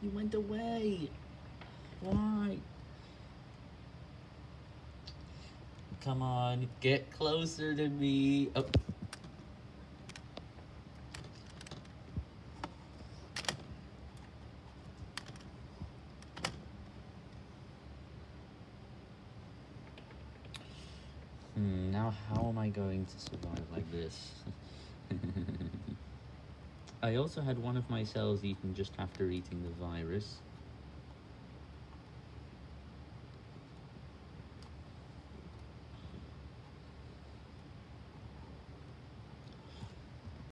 You went away. Why? Come on, get closer to me. Oh. Now how am I going to survive like this? I also had one of my cells eaten just after eating the virus.